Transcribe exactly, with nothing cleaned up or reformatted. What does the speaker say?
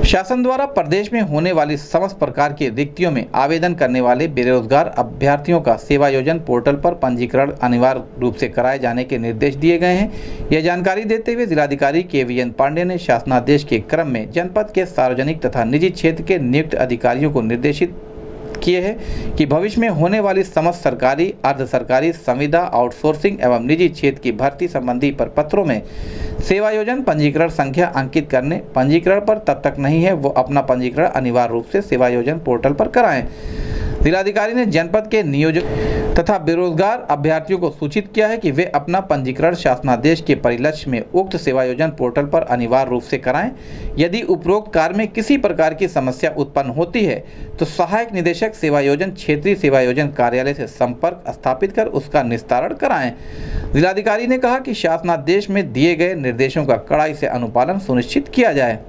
शासन द्वारा प्रदेश में होने वाली समस्त प्रकार की रिक्तियों में आवेदन करने वाले बेरोजगार अभ्यर्थियों का सेवायोजन पोर्टल पर पंजीकरण अनिवार्य रूप से कराए जाने के निर्देश दिए गए हैं। यह जानकारी देते हुए जिलाधिकारी के वी एन पांडे ने शासनादेश के क्रम में जनपद के सार्वजनिक तथा निजी क्षेत्र के नियुक्त अधिकारियों को निर्देशित किए हैं कि भविष्य में होने वाली समस्त सरकारी, अर्ध सरकारी, संविदा, आउटसोर्सिंग एवं निजी क्षेत्र की भर्ती संबंधी प्रपत्रों में सेवायोजन पंजीकरण संख्या अंकित करने, पंजीकरण पर तब तक नहीं है वो अपना पंजीकरण अनिवार्य रूप से सेवायोजन पोर्टल पर कराएं। जिलाधिकारी ने जनपद के नियोजक तथा बेरोजगार अभ्यर्थियों को सूचित किया है कि वे अपना पंजीकरण शासनादेश के परिलक्ष्य में उक्त सेवायोजन पोर्टल पर अनिवार्य रूप से कराएं। यदि उपरोक्त कार्य में किसी प्रकार की समस्या उत्पन्न होती है तो सहायक निदेशक सेवायोजन क्षेत्रीय सेवायोजन कार्यालय से संपर्क स्थापित कर उसका निस्तारण कराएं। जिलाधिकारी ने कहा कि शासनादेश में दिए गए निर्देशों का कड़ाई से अनुपालन सुनिश्चित किया जाए।